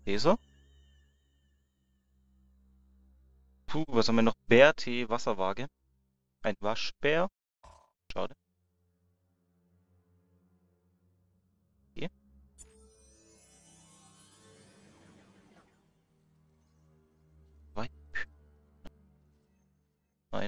Malteser. Puh, was haben wir noch? Bärtee, Wasserwaage. Ein Waschbär. Schade. Okay. Weib. Nein.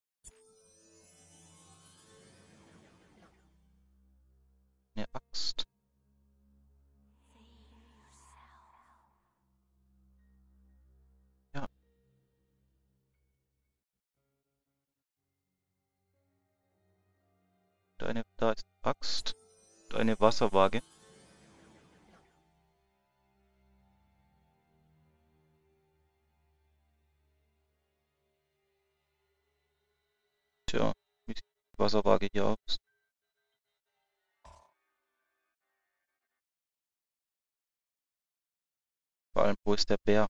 Eine Axt. Ja. Da ist Axt. Und eine Wasserwaage. Tja, wie sieht die Wasserwaage hier aus? Vor allem, wo ist der Bär?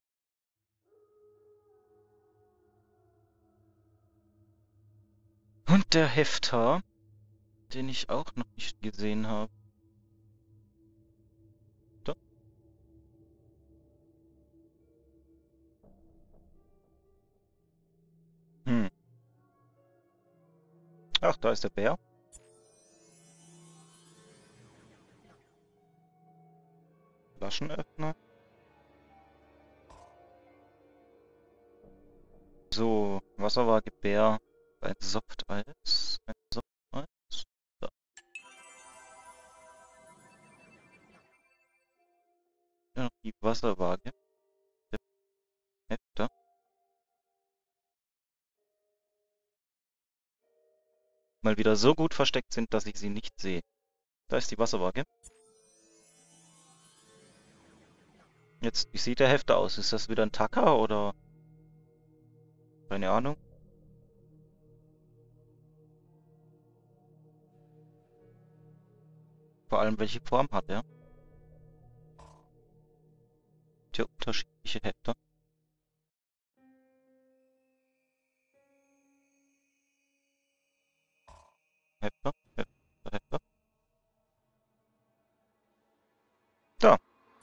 Und der Hefter, den ich auch noch nicht gesehen habe. Da. Hm. Ach, da ist der Bär. Flaschenöffner. So, Wasserwaage, Bär. Ein Softeis. Ein Softeis. Da. Ja, noch die Wasserwaage. Der Hefter. Mal wieder so gut versteckt sind, dass ich sie nicht sehe. Da ist die Wasserwaage. Jetzt, wie sieht der Hefter aus? Ist das wieder ein Tacker oder? Keine Ahnung. Vor allem, welche Form hat er? Der unterschiedliche Hefter. Hefter, Hefter, Hefter. Da.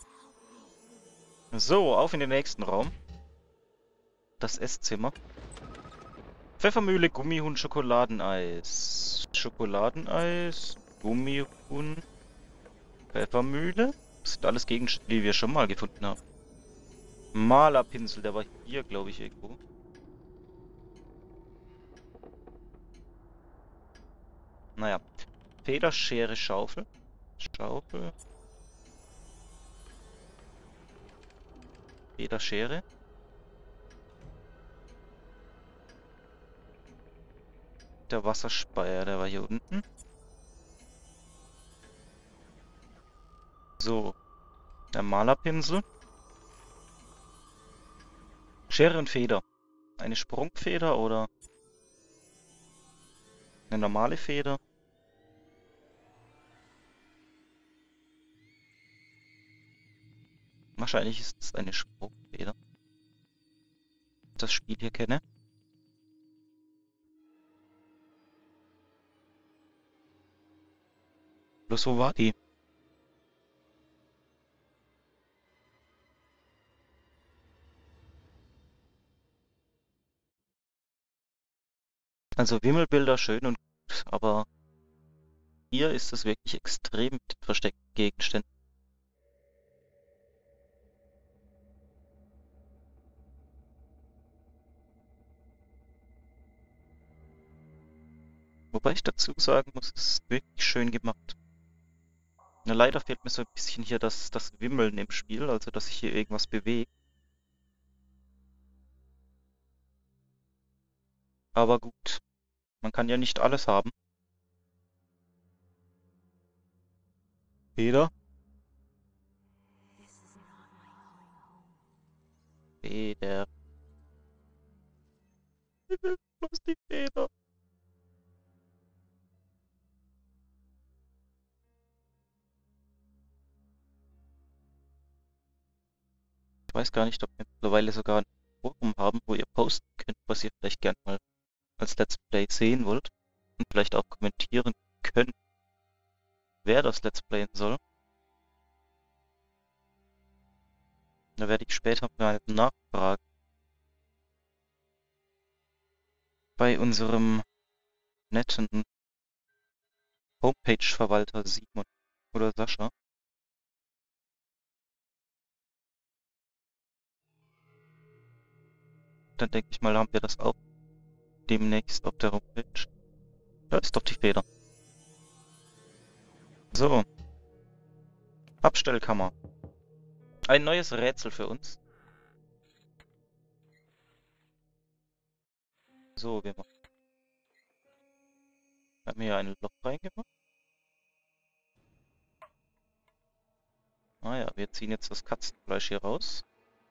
So, auf in den nächsten Raum. Das Esszimmer. Pfeffermühle, Gummihuhn, Schokoladeneis. Schokoladeneis, Gummihuhn, Pfeffermühle. Das sind alles Gegenstände, die wir schon mal gefunden haben. Malerpinsel, der war hier, glaube ich, irgendwo. Naja. Federschere, Schaufel. Schaufel. Federschere. Der Wasserspeier, der war hier unten. So. Der Malerpinsel. Schere und Feder. Eine Sprungfeder oder eine normale Feder? Wahrscheinlich ist es eine Sprungfeder. Das Spiel hier kenne. Bloß wo war die? Also Wimmelbilder schön und gut, aber hier ist es wirklich extrem mit den versteckten Gegenständen. Wobei ich dazu sagen muss, es ist wirklich schön gemacht. Na, leider fehlt mir so ein bisschen hier das Wimmeln im Spiel, also dass sich hier irgendwas bewegt. Aber gut, man kann ja nicht alles haben. Feder? Feder. Ich will bloß die Feder. Ich weiß gar nicht, ob wir mittlerweile sogar ein Forum haben, wo ihr posten könnt, was ihr vielleicht gern mal als Let's Play sehen wollt. Und vielleicht auch kommentieren könnt, wer das Let's Playen soll. Da werde ich später mal nachfragen. Bei unserem netten Homepage-Verwalter Simon oder Sascha. Dann denke ich mal, haben wir das auch demnächst auf der Homepage. Da ist doch die Feder. So. Abstellkammer. Ein neues Rätsel für uns. So, wir haben hier ein Loch reingemacht. Ah ja, wir ziehen jetzt das Katzenfleisch hier raus.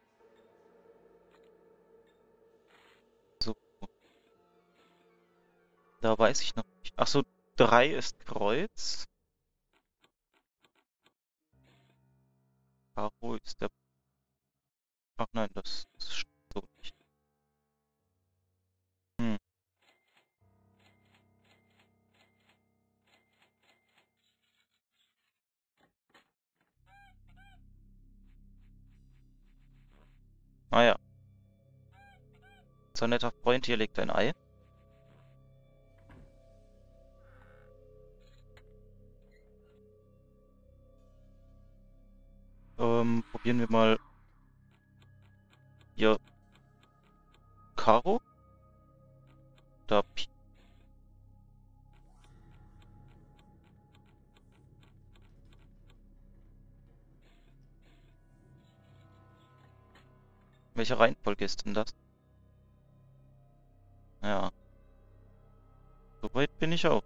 So. Da weiß ich noch nicht. Achso, 3 ist Kreuz. Karo ist der... Ach nein, das stimmt so nicht. Hm. Ah ja. So ein netter Freund hier legt ein Ei. Probieren wir mal hier Karo. Da Pi. Welche Reihenfolge ist denn das? Ja, soweit bin ich auch.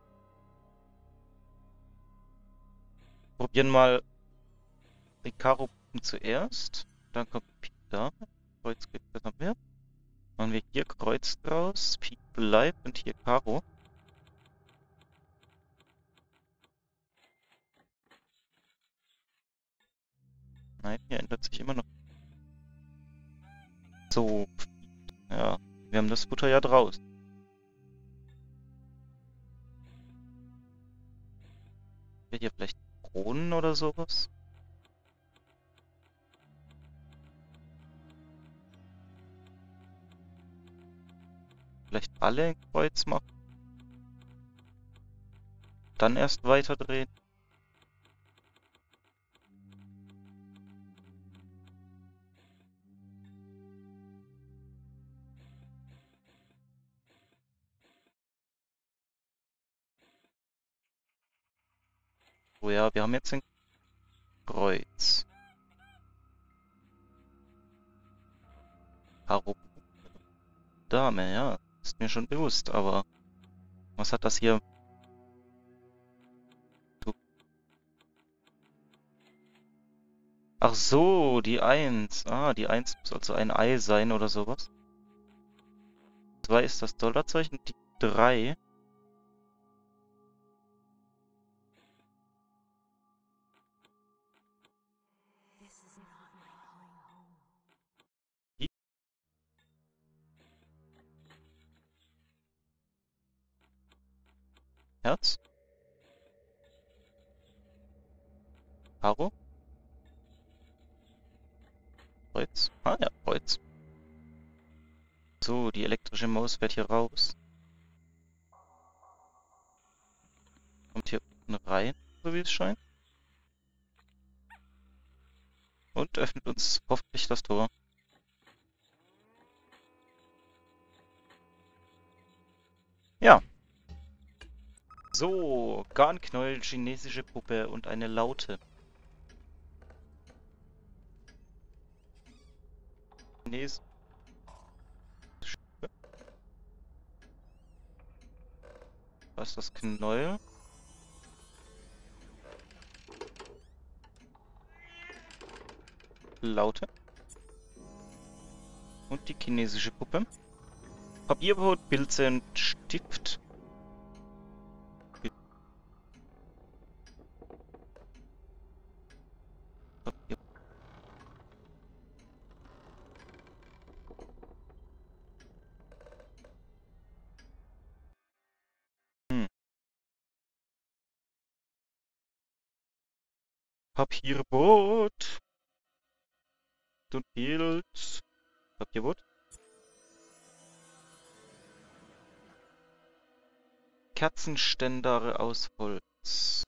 Probieren mal die Karo zuerst. Dann kommt Pi da. Kreuz, das haben wir. Machen wir hier Kreuz draus. Pi bleibt und hier Karo. Nein, hier ändert sich immer noch. So, ja. Wir haben das Futter ja draußen. Wir hier vielleicht Kronen oder sowas? Vielleicht alle ein Kreuz machen. Dann erst weiterdrehen. Oh ja, wir haben jetzt ein Kreuz. Karo. Dame, ja. Ist mir schon bewusst, aber was hat das hier? Du- Ach so, die Eins. Ah, die Eins muss also ein Ei sein oder sowas. 2 ist das Dollarzeichen, die 3. Die Herz. Karo. Kreuz. Ah ja, Kreuz. So, die elektrische Maus fährt hier raus. Kommt hier unten rein, so wie es scheint. Und öffnet uns hoffentlich das Tor. Ja. So, Garnknäuel, chinesische Puppe und eine Laute. Chines Was ist das Knäuel? Laute. Und die chinesische Puppe. Papierbrot, Pilze und Stift. Papier. Hm. Papierbrot. und Pilz. Papierwood. Kerzenständer aus Holz.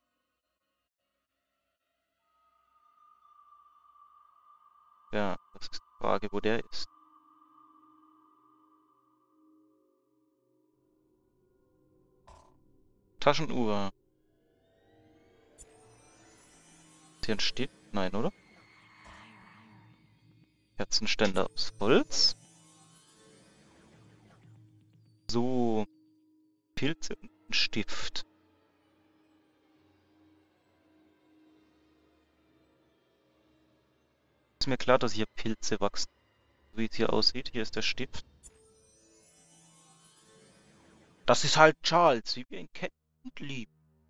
Ja, das ist die Frage, wo der ist. Taschenuhr. Ist hier ein Stift? Nein, oder? Kerzenständer aus Holz. So, Pilze und ein Stift. Ist mir klar, dass hier Pilze wachsen. So wie es hier aussieht. Hier ist der Stift. Das ist halt Charles, wie wir ihn kennen und lieben.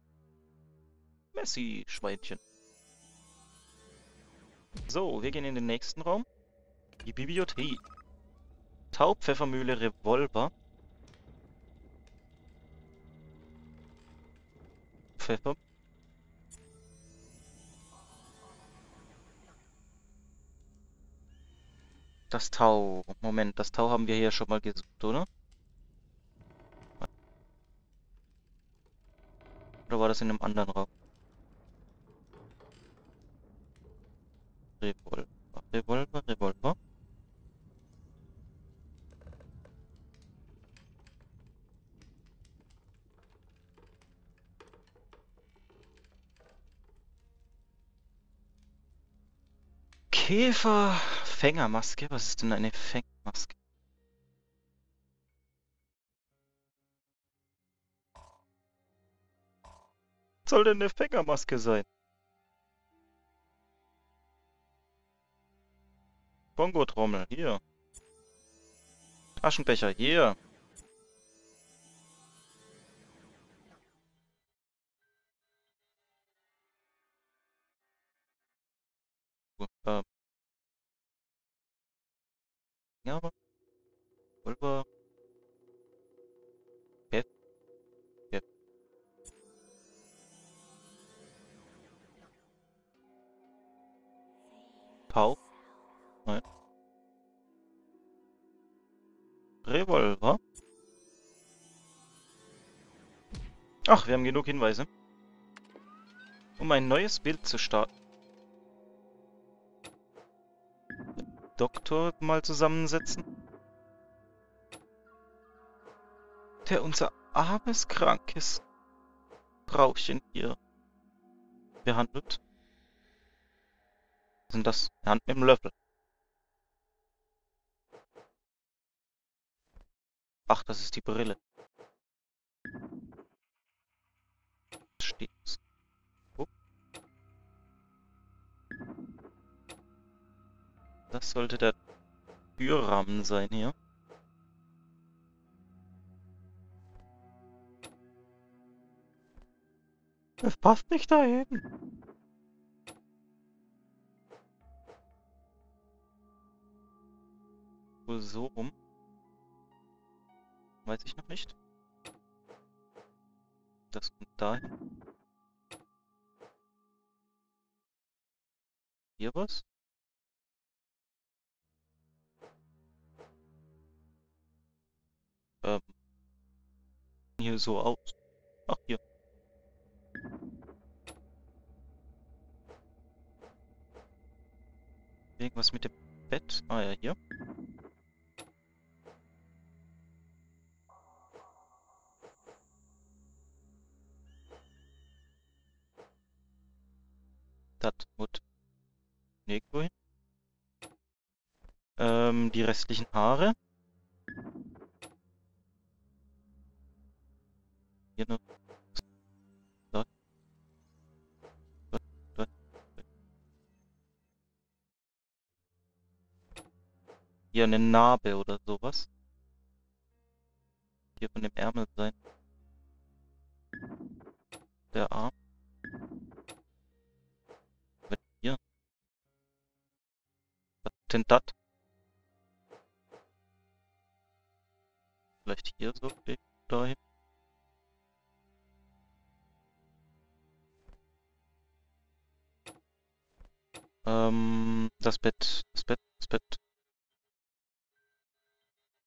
Messi, Schweinchen. So, wir gehen in den nächsten Raum. Die Bibliothek. Tau, Pfeffermühle, Revolver. Pfeffer. Das Tau. Moment, das Tau haben wir hier schon mal gesucht, oder? Oder war das in einem anderen Raum? Revolver. Revolver, Revolver. Käfer. Fängermaske. Was ist denn eine Fängermaske? Was soll denn eine Fängermaske sein? Bongo-Trommel. Hier. Aschenbecher. Hier. Äh, ja, Revolver. Heft. Heft. Tau. Nein. Revolver. Ach, wir haben genug Hinweise, um ein neues Bild zu starten. Doktor mal zusammensetzen, der unser armes, krankes Frauchen hier behandelt. Was sind das? Eine Hand mit dem Löffel. Ach, das ist die Brille. Was steht's? Oh, das sollte der Türrahmen sein hier. Es passt nicht dahin. Wohl so rum. Weiß ich noch nicht. Das kommt dahin. Hier was? Ähm, hier so aus. Ach, hier. Irgendwas mit dem Bett. Ah ja, hier. Das muss nirgendwo hin. Die restlichen Haare. Hier noch. Da, da, da. Hier eine Narbe oder sowas. Hier von dem Ärmel sein. Der Arm. Hier. Was ist denn das? Vielleicht hier so. Dahin. Das Bett, das Bett, das Bett.